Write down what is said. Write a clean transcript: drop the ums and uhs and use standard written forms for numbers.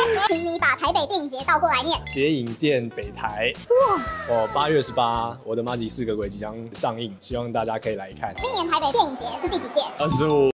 请你把台北电影节倒过来念。 捷影店北台。哇！8月18，我的妈吉4个鬼即将上映，希望大家可以来看。 今年台北电影节是第几届？ 25。